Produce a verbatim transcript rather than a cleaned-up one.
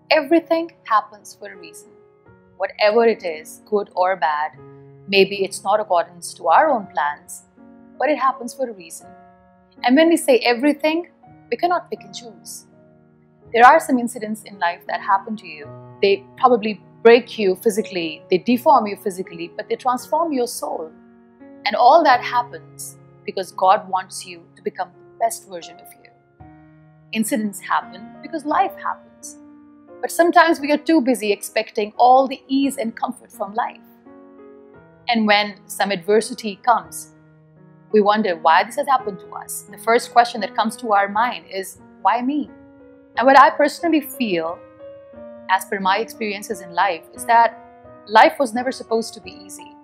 Everything happens for a reason. Whatever it is, good or bad, maybe it's not according to our own plans, but it happens for a reason. And when we say everything, we cannot pick and choose. There are some incidents in life that happen to you. They probably break you physically, they deform you physically, but they transform your soul. And all that happens because God wants you to become the best version of you. Incidents happen because life happens. But sometimes we are too busy expecting all the ease and comfort from life. And when some adversity comes, we wonder why this has happened to us. The first question that comes to our mind is, why me? And what I personally feel, as per my experiences in life, is that life was never supposed to be easy.